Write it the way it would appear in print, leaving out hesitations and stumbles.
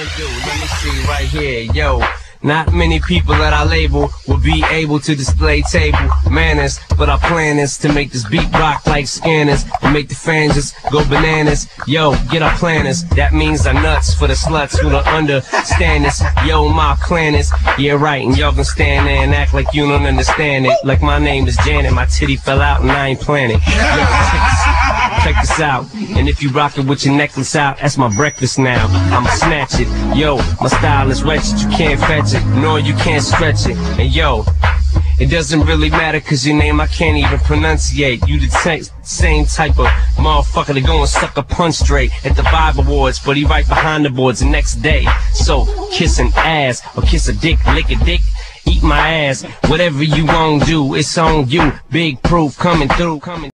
do? Let me see right here, yo. Not many people that I label will be able to display table manners, but our plan is to make this beat rock like scanners and make the fans just go bananas. Yo, get our planners. That means our nuts for the sluts who don't understand this. Yo, my clan is, yeah right, and y'all can stand there and act like you don't understand it. Like my name is Janet, my titty fell out and I ain't planning. Yo, check this out. And if you rockin' with your necklace out, that's my breakfast now. I'ma snatch it. Yo, my style is wretched, you can't fetch it, nor you can't stretch it. And yo, it doesn't really matter cause your name I can't even pronunciate. You the same type of motherfucker that go and sucker punch straight at the Vibe Awards, but he right behind the boards the next day. So kiss an ass or kiss a dick, lick a dick, eat my ass, whatever you won't do, it's on you. Big proof coming through.